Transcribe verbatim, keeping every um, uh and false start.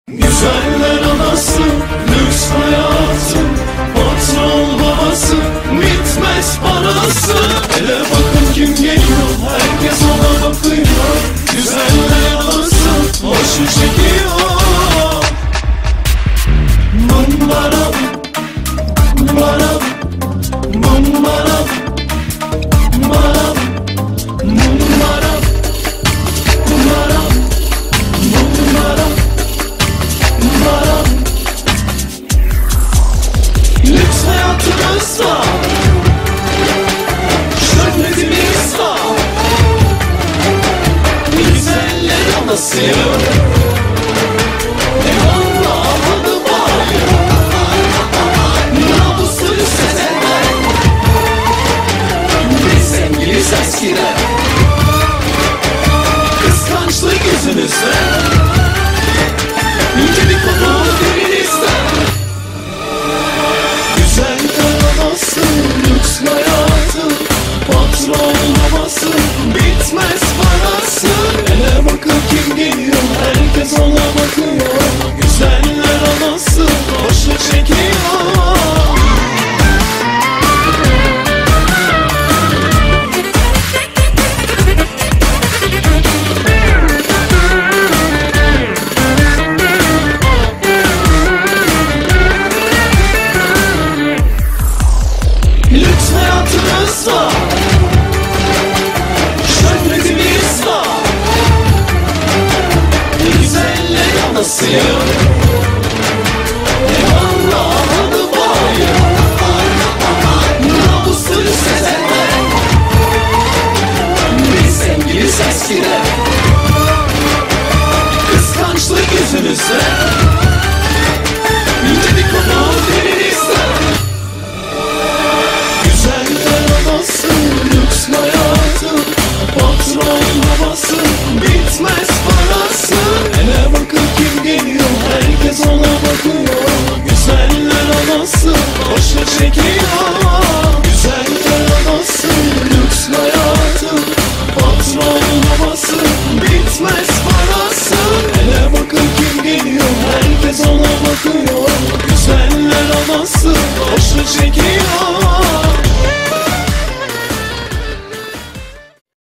Güzeller anası, lüks hayatı, patron babası, bitmez parası. Hele bakın kim geliyor, herkes ona bakıyor. Güzeller anası, hoşu çekiyor. Mumbaram, mumbaram, mumbaram, mumbaram, mumbaram, mumbaram, mumbaram. Lüks hayatımızda, şöhretimizde, güzeller anasıyım. Eyvallah adı var, namuslu sezenler, biz sevgiliyiz eskiden. Kıskançlık yüzünüzde, dedikodu dilinizde. Güzeller anası, lüks hayatı, patron babası, bitmez parası. Hele bakın kim geliyor, herkes ona bakıyor. Güzeller anası, hoşu çekiyor. Lüks hayatımızda, şöhretimizde, güzeller anasıyım. Eyvallah adı var, namuslu sezenler, biz sevgiliyiz eskiden. Kıskançlık yüzünüzde, dedikodu dilinizde. Lüks hayatı, patron babası, bitmez parası. Hele bakın kim geliyor, herkes ona bakıyor. Güzeller anası, hoşu çekiyor.